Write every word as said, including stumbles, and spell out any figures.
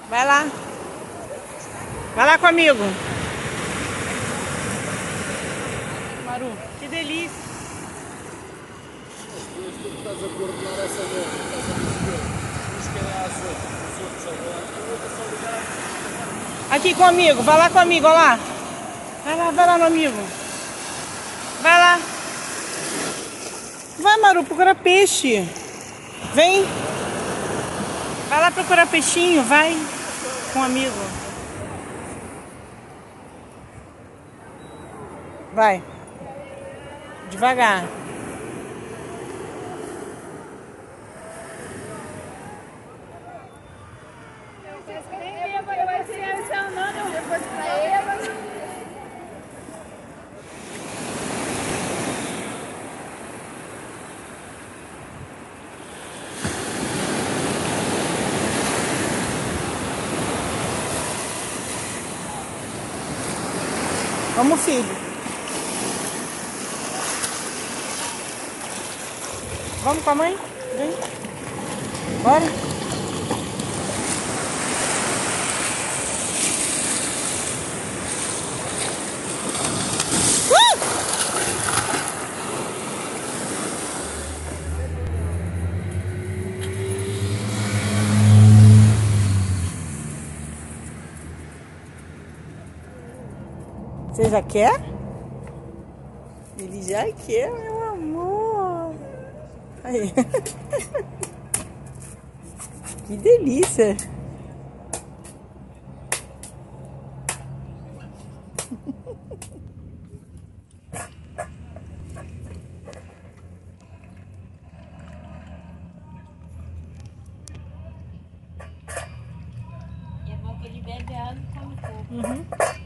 Vai lá. Vai lá comigo. Maru, que delícia. Aqui comigo, vai lá comigo, ó lá. Vai lá, vai lá, meu amigo. Vai lá. Vai, Maru, procurar peixe. Vem. Vai lá procurar peixinho, vai. Com um amigo. Vai. Devagar. Vamos, filho. Vamos com a mãe? Vem. Bora. Uh! Você já quer? Ele já quer, meu amor. Aí. Que delícia. É bom que ele bebe água e come pouco. Uhum.